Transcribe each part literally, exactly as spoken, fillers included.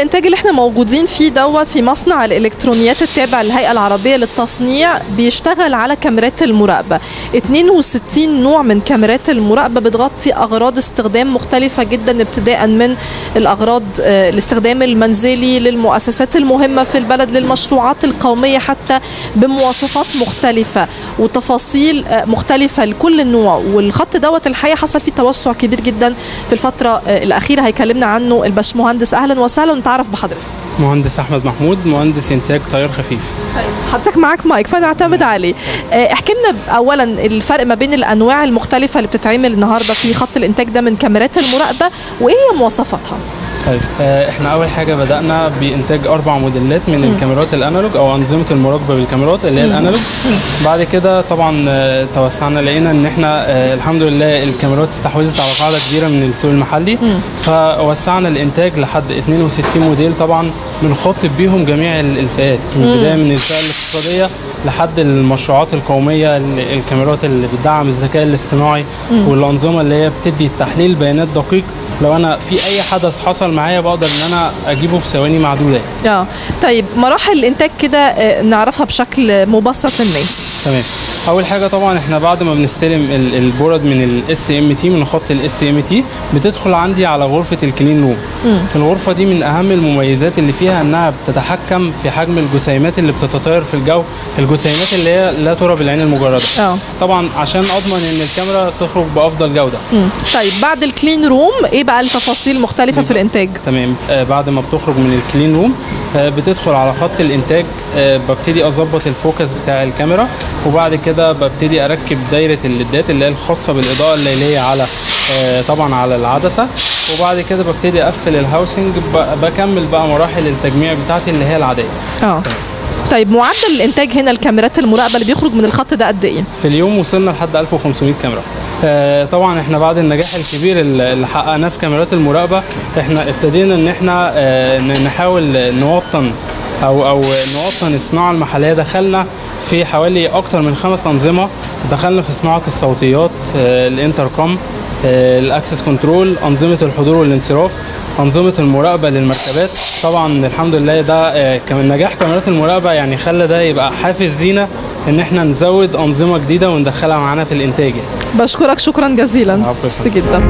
الانتاج اللي احنا موجودين فيه دوت في مصنع الالكترونيات التابع للهيئه العربيه للتصنيع بيشتغل على كاميرات المراقبه. اثنين وستين نوع من كاميرات المراقبه بتغطي اغراض استخدام مختلفه جدا، ابتداء من الاغراض الاستخدام المنزلي للمؤسسات المهمه في البلد للمشروعات القوميه، حتى بمواصفات مختلفه وتفاصيل مختلفه لكل نوع. والخط دوت الحقيقه حصل فيه توسع كبير جدا في الفتره الاخيره، هيكلمنا عنه الباشمهندس. اهلا وسهلا ونتعرف بحضرتك. مهندس احمد محمود، مهندس انتاج تيار خفيف. حضرتك معاك مايك فنعتمد عليه. احكي لنا اولا الفرق ما بين الانواع المختلفه اللي بتتعمل النهارده في خط الانتاج ده من كاميرات المراقبه، وايه هي مواصفاتها؟ طيب احنا اول حاجه بدانا بانتاج اربع موديلات من م. الكاميرات الانالوج او انظمه المراقبه بالكاميرات اللي هي الانالوج. بعد كده طبعا توسعنا، لقينا ان احنا الحمد لله الكاميرات استحوذت على قاعده كبيره من السوق المحلي، م. فوسعنا الانتاج لحد اثنين وستين موديل، طبعا بنخاطب بيهم جميع الفئات، من بدايه من الفئه الاقتصاديه لحد المشروعات القوميه، الكاميرات اللي بتدعم الذكاء الاصطناعي م. والانظمه اللي هي بتدي تحليل بيانات دقيق. لو انا في اي حدث حصل معايا بقدر ان انا اجيبه في ثواني معدوده. اه طيب مراحل الانتاج كده نعرفها بشكل مبسط للناس. تمام. اول حاجه طبعا احنا بعد ما بنستلم البورد من الاس ام تي، من خط الاس ام تي، بتدخل عندي على غرفه الكلين روم. الغرفه دي من اهم المميزات اللي فيها انها بتتحكم في حجم الجسيمات اللي بتتطاير في الجو، الجسيمات اللي هي لا ترى بالعين المجرده. اه طبعا عشان اضمن ان الكاميرا تخرج بافضل جوده. مم. طيب بعد الكلين روم ايه بقى التفاصيل المختلفه في الانتاج؟ تمام. آه بعد ما بتخرج من الكلين روم آه بتدخل على خط الانتاج، آه ببتدي اظبط الفوكس بتاع الكاميرا، وبعد كده ببتدي اركب دايره الليدات اللي هي الخاصه بالاضاءه الليليه على آه طبعا على العدسه، وبعد كده ببتدي اقفل الهاوسنج، بكمل بقى مراحل التجميع بتاعتي اللي هي العاديه. اه طيب معدل الانتاج هنا الكاميرات المراقبه اللي بيخرج من الخط ده قد ايه؟ في اليوم وصلنا لحد ألف وخمسمائة كاميرا. آه طبعا احنا بعد النجاح الكبير اللي حققناه في كاميرات المراقبه، احنا ابتدينا ان احنا آه نحاول نوطن او او نوطن الصناعه المحليه. دخلنا في حوالي اكتر من خمس انظمه، دخلنا في صناعه الصوتيات، آه الانتركم، آه الاكسس كنترول، انظمه الحضور والانصراف، انظمه المراقبه للمركبات. طبعا الحمد لله ده آه كمان نجاح كاميرات المراقبه يعني خلى ده يبقى حافز لينا ان احنا نزود انظمه جديده وندخلها معانا في الانتاج. بشكرك شكرا جزيلا. مبسوط جدا.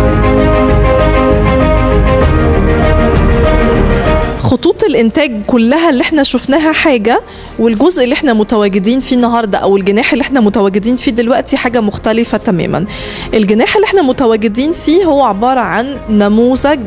خطوط الانتاج كلها اللي احنا شفناها حاجه، والجزء اللي احنا متواجدين فيه النهارده او الجناح اللي احنا متواجدين فيه دلوقتي حاجه مختلفه تماما. الجناح اللي احنا متواجدين فيه هو عباره عن نموذج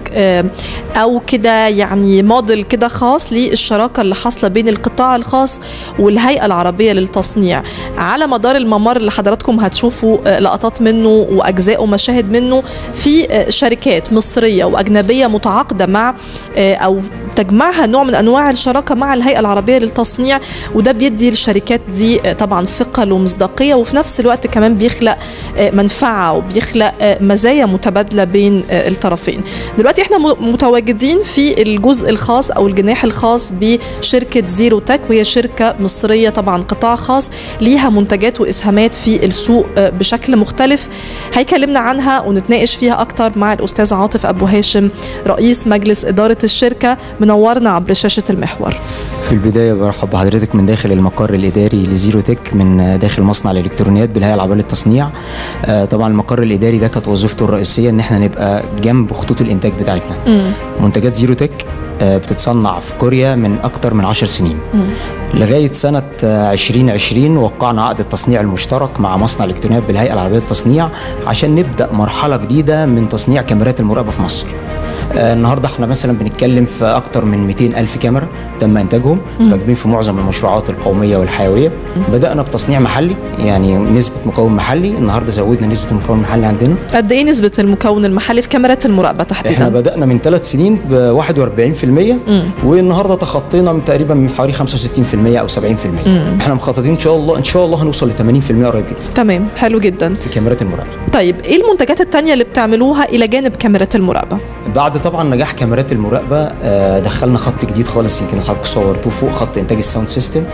او كده يعني موديل كده خاص للشراكه اللي حاصله بين القطاع الخاص والهيئه العربيه للتصنيع. على مدار الممر اللي حضراتكم هتشوفوا لقطات منه واجزاء ومشاهد منه، في شركات مصريه واجنبيه متعاقده مع او تجمعها نوع من انواع الشراكه مع الهيئه العربيه للتصنيع، وده بيدي للشركات دي طبعا ثقل ومصداقيه، وفي نفس الوقت كمان بيخلق منفعه وبيخلق مزايا متبادله بين الطرفين. دلوقتي احنا متواجدين في الجزء الخاص او الجناح الخاص بشركه زيرو تك، وهي شركه مصريه طبعا قطاع خاص ليها منتجات واسهامات في السوق بشكل مختلف. هيكلمنا عنها ونتناقش فيها اكتر مع الاستاذ عاطف ابو هاشم رئيس مجلس اداره الشركه. منورنا عبر شاشة المحور. في البداية برحب بحضرتك من داخل المقر الإداري لزيرو تك من داخل مصنع الإلكترونيات بالهيئة العربية للتصنيع. آه طبعا المقر الإداري ده كانت وظيفته الرئيسية إن احنا نبقى جنب خطوط الإنتاج بتاعتنا. م. منتجات زيرو تك آه بتتصنع في كوريا من أكتر من عشر سنين. م. لغاية سنة عشرين عشرين وقعنا عقد التصنيع المشترك مع مصنع الإلكترونيات بالهيئة العربية للتصنيع عشان نبدأ مرحلة جديدة من تصنيع كاميرات المراقبة في مصر. آه النهارده احنا مثلا بنتكلم في اكتر من مئتين ألف كاميرا تم انتاجهم، راكبين في معظم المشروعات القوميه والحيويه. م. بدانا بتصنيع محلي، يعني نسبه مكون محلي. النهارده زودنا نسبه المكون المحلي عندنا. قد ايه نسبه المكون المحلي في كاميرات المراقبه تحديدا؟ احنا بدانا من ثلاث سنين ب واحد وأربعين بالمئة، والنهارده تخطينا من تقريبا من حوالي خمسة وستين بالمئة او سبعين بالمئة. م. احنا مخططين ان شاء الله ان شاء الله هنوصل ل ثمانين بالمئة قريب جدا. تمام، حلو جدا في كاميرات المراقبه. طيب ايه المنتجات الثانيه اللي بتعملوها الى جانب كاميرات المراقبه؟ بعد طبعا نجاح كاميرات المراقبه دخلنا خط جديد خالص، يمكن حضرتك صورتوه فوق، خط انتاج الساوند سيستم.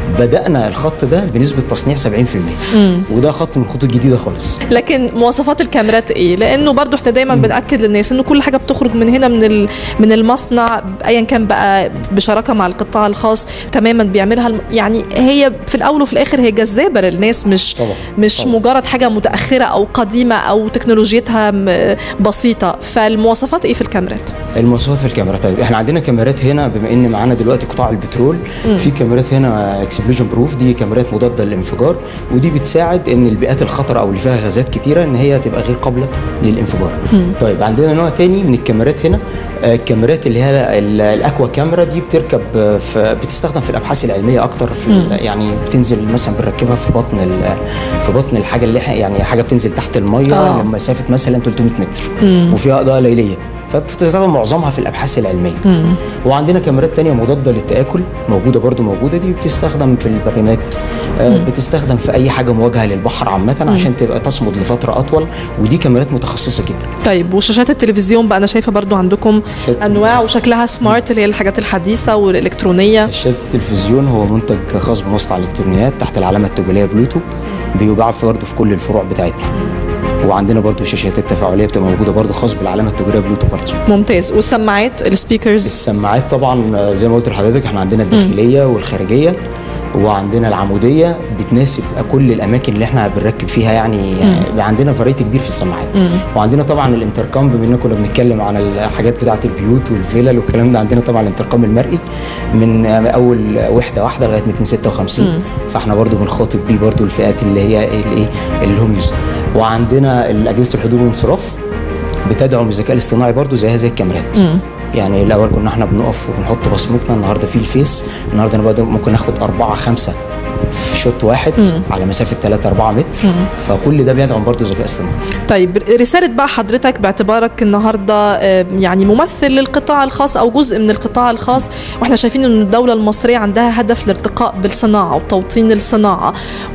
بدانا الخط ده بنسبه تصنيع سبعين في المية، وده خط من الخطوط الجديده خالص. لكن مواصفات الكاميرات ايه؟ لانه برضو احنا دايما مم. بناكد للناس انه كل حاجه بتخرج من هنا من من المصنع ايا كان بقى بشراكه مع القطاع الخاص تماما بيعملها، يعني هي في الاول وفي الاخر هي جذابه للناس، مش طبعا. مش طبعا. مجرد حاجه متاخره او قديمه او تكنولوجيتها بسيطه. فالمواصفات ايه في الكاميرات؟ المواصفات في الكاميرات، طيب احنا عندنا كاميرات هنا، بما ان معانا دلوقتي قطاع البترول، مم. في كاميرات هنا اكسبلوجن بروف، دي كاميرات مضاده للانفجار، ودي بتساعد ان البيئات الخطره او اللي فيها غازات كتيره ان هي تبقى غير قابله للانفجار. مم. طيب عندنا نوع تاني من الكاميرات هنا، الكاميرات اللي هي الاكوا كاميرا، دي بتركب في بتستخدم في الابحاث العلميه اكتر، في يعني بتنزل مثلا بنركبها في بطن في بطن الحاجه اللي يعني حاجه بتنزل تحت الميه آه. لمسافه مثلا ثلاثمية متر، مم. وفيها اضاءه ليليه، فبتستخدم معظمها في الابحاث العلميه. مم. وعندنا كاميرات تانية مضاده للتآكل موجوده برضو موجوده، دي بتستخدم في البريمات، آه بتستخدم في اي حاجه مواجهه للبحر عامه عشان تبقى تصمد لفتره اطول، ودي كاميرات متخصصه جدا. طيب وشاشات التلفزيون بقى، انا شايفه برضو عندكم انواع وشكلها سمارت اللي هي الحاجات الحديثه والالكترونيه. شاشات التلفزيون هو منتج خاص بمصنع الالكترونيات تحت العلامه التجاريه بلوتو، بيباع برضو في كل الفروع بتاعتنا. وعندنا برضو الشاشات التفاعليه بتبقى موجوده برضو خاص بالعلامه التجاريه بلوتو برضو. ممتاز. والسماعات السبيكرز؟ السماعات طبعا زي ما قلت لحضرتك احنا عندنا الداخليه م. والخارجيه، وعندنا العموديه بتناسب كل الاماكن اللي احنا بنركب فيها، يعني, يعني عندنا فرايتي كبير في السماعات. مم. وعندنا طبعا الانتركام، بما اننا كنا بنتكلم عن الحاجات بتاعه البيوت والفيلل والكلام ده، عندنا طبعا الانتركام المرئي من اول وحده واحده لغايه مئتين وستة وخمسين. مم. فاحنا برضو بنخاطب بيه برضو الفئات اللي هي الايه الهوم يوزر. وعندنا اجهزه الحضور والانصراف بتدعم الذكاء الاصطناعي برضو زيها زي الكاميرات. مم. يعني الاول كنا احنا بنقف وبنحط بصمتنا، النهارده في الفيس، النهارده انا ممكن ناخد أربعة خمسة في شوت واحد مم. على مسافه ثلاثة أربعة متر. مم. فكل ده بيدعم برضه الذكاء الاصطناعي. طيب رساله بقى حضرتك باعتبارك النهارده يعني ممثل للقطاع الخاص او جزء من القطاع الخاص، واحنا شايفين ان الدوله المصريه عندها هدف الارتقاء بالصناعه وتوطين الصناعه،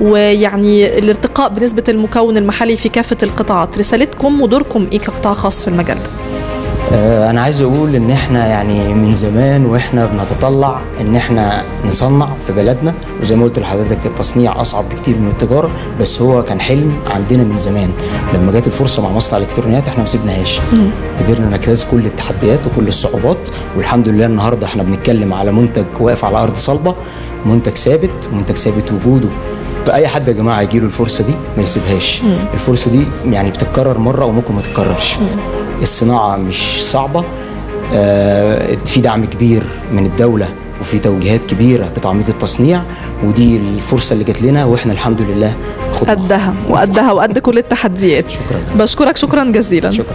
ويعني الارتقاء بنسبه المكون المحلي في كافه القطاعات، رسالتكم ودوركم ايه كقطاع خاص في المجال ده؟ أنا عايز أقول إن إحنا يعني من زمان وإحنا بنتطلع إن إحنا نصنع في بلدنا، وزي ما قلت لحضرتك التصنيع أصعب بكتير من التجارة، بس هو كان حلم عندنا من زمان. لما جت الفرصة مع مصنع الإلكترونيات إحنا ما سيبناهاش، قدرنا نجتاز كل التحديات وكل الصعوبات، والحمد لله النهاردة إحنا بنتكلم على منتج واقف على أرض صلبة، منتج ثابت، منتج ثابت وجوده. فأي حد يا جماعة يجيله الفرصة دي ما يسيبهاش. مم. الفرصة دي يعني بتتكرر مرة وممكن ما تتكررش. مم. الصناعة مش صعبة، آه في دعم كبير من الدولة وفي توجيهات كبيرة لتعميق التصنيع، ودي الفرصة اللي جات لنا واحنا الحمد لله خدنا قدها وقدها وقد كل التحديات. شكرا. بشكرك شكرا جزيلا. شكرا.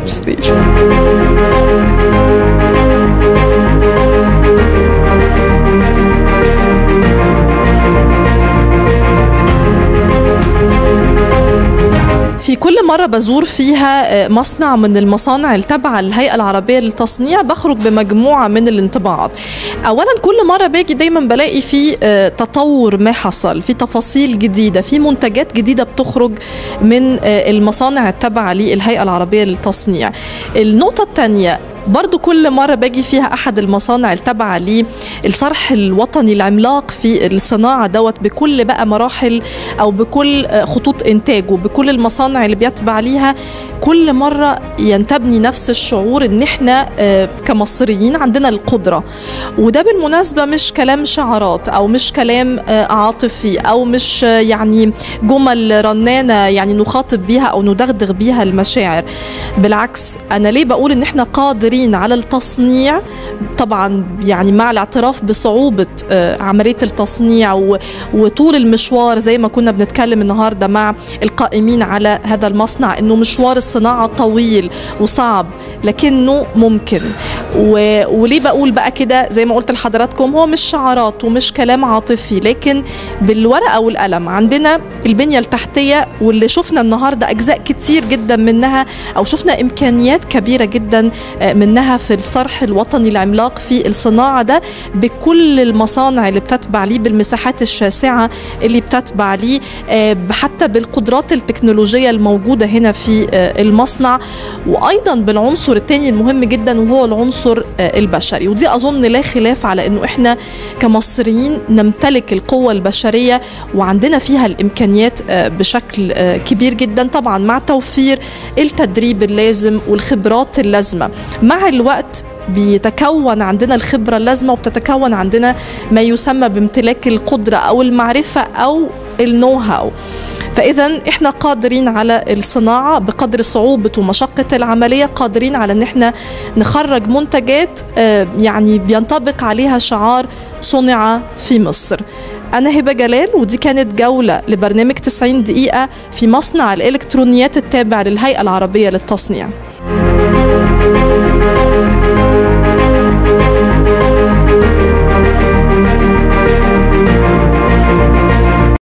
في كل مرة بزور فيها مصنع من المصانع التابعة للهيئة العربية للتصنيع بخرج بمجموعة من الانطباعات. أولا كل مرة باجي دايما بلاقي في تطور ما حصل، في تفاصيل جديدة، في منتجات جديدة بتخرج من المصانع التابعة للهيئة العربية للتصنيع. النقطة الثانية برضو كل مرة باجي فيها أحد المصانع التابعة للصرح الوطني العملاق في الصناعة دوت بكل بقى مراحل أو بكل خطوط إنتاج وبكل المصانع اللي بيتبع ليها، كل مرة ينتابني نفس الشعور إن إحنا كمصريين عندنا القدرة. وده بالمناسبة مش كلام شعارات أو مش كلام عاطفي أو مش يعني جمل رنانة يعني نخاطب بيها أو ندغدغ بيها المشاعر. بالعكس، أنا ليه بقول إن إحنا قادرين على التصنيع؟ طبعا يعني مع الاعتراف بصعوبة عملية التصنيع وطول المشوار، زي ما كنا بنتكلم النهاردة مع القائمين على هذا المصنع إنه مشوار الصناعة طويل وصعب لكنه ممكن. وليه بقول بقى كده؟ زي ما قلت لحضراتكم هو مش شعارات ومش كلام عاطفي، لكن بالورقة والقلم عندنا البنية التحتية، واللي شفنا النهاردة أجزاء كتير جدا منها أو شفنا إمكانيات كبيرة جدا منها في الصرح الوطني العملاق في الصناعة ده بكل المصانع اللي بتتبع ليه، بالمساحات الشاسعة اللي بتتبع ليه، حتى بالقدرات التكنولوجية الموجودة هنا في المصنع، وأيضا بالعنصر الثاني المهم جدا وهو العنصر البشري. ودي أظن لا خلاف على أنه إحنا كمصريين نمتلك القوة البشرية وعندنا فيها الإمكانيات بشكل كبير جدا، طبعا مع توفير التدريب اللازم والخبرات اللازمة. مع الوقت بيتكون عندنا الخبرة اللازمة وبتتكون عندنا ما يسمى بامتلاك القدرة أو المعرفة أو النو هاو. فإذا إحنا قادرين على الصناعة بقدر صعوبة ومشقة العملية، قادرين على أن إحنا نخرج منتجات يعني بينطبق عليها شعار صنع في مصر. أنا هبة جلال، ودي كانت جولة لبرنامج تسعين دقيقة في مصنع الإلكترونيات التابع للهيئة العربية للتصنيع.